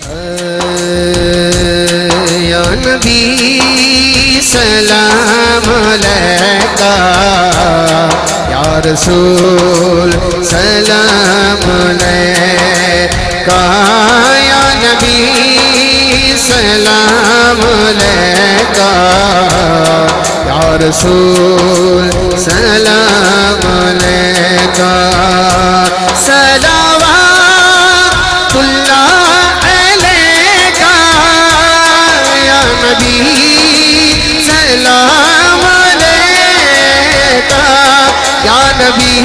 या नबी सलाम अलैका, या रसूल सलाम अलैका, या नबी सलाम अलैका, या रसूल सलाम अलैका। सलावतुल्लाह अलैका या नबी सलाम अलैका, या नबी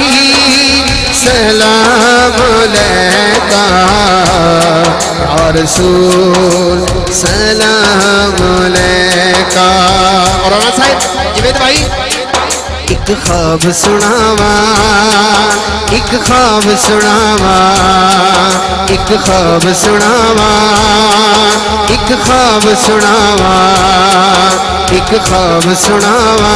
सलाम अलैका, या रसूल सलाम अलैका। और साहिब जिवेद भाई एक ख्वाब सुनावा, एक ख्वाब सुनावा, एक ख्वाब सुनावा, एक ख्वाब सुनावा, एक ख्वाब सुनावा,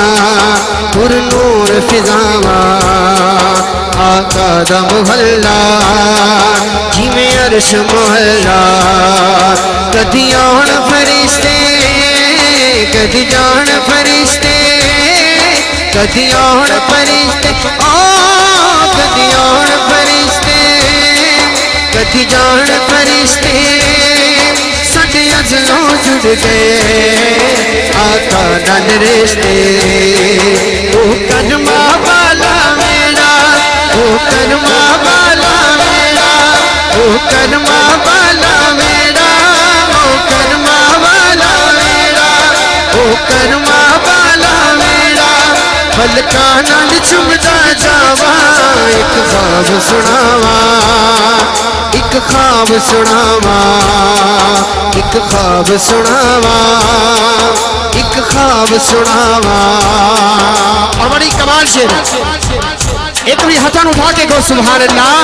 नूर फिजावा आका दा मोहल्ला जिमें अर्श मोहल्ला। कदी आउण फरिश्ते, कदी जान फरिश्ते, कदी आउण फरिश्ते, कदी आउण फरिश्ते, कदी जान फरिश्ते, साडे अज़लों जुड़ गए आका नाल रिश्ते। ओ करमा वाला मेरा, ओ करमा वाला मेरा, ओ करमा वाला मेरा, ओ करमा वाला मेरा, ओ करमा वाला मेरा, पलका नाल चुमदा जावा। एक ख्वाब सुनावा, एक ख्वाब सुनावा, एक ख्वाब सुनावा, एक ख्वाब सुनावा। और बड़ी कमाल शेर, एक भी हथन उठा के गो सुभान अल्लाह।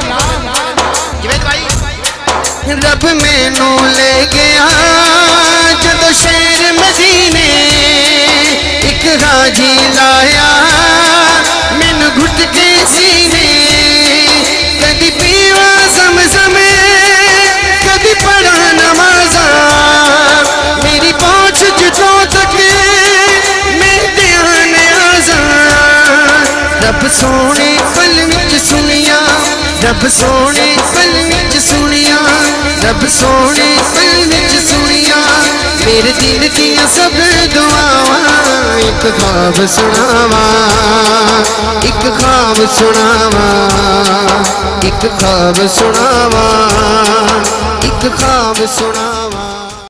रब मैनू ले गया जदों शहर मदीने, एक हाजी लाया मैनू घुट के सीने। कदी पीवा ज़म-ज़म, कदी पढ़ा नमाज़ा, मेरी पहुंच जुटों तक मैं ध्यान आज़ा। रब सोने पल विच सुनिया, रब सोने पल विच सुनिया, रब सोने पल विच सुनिया, मेरे दिल दियां सब दुआवां। एक ख्वाब सुनावा, एक ख्वाब सुनावा, एक ख्वाब सुनावा, एक ख्वाब सुनावा।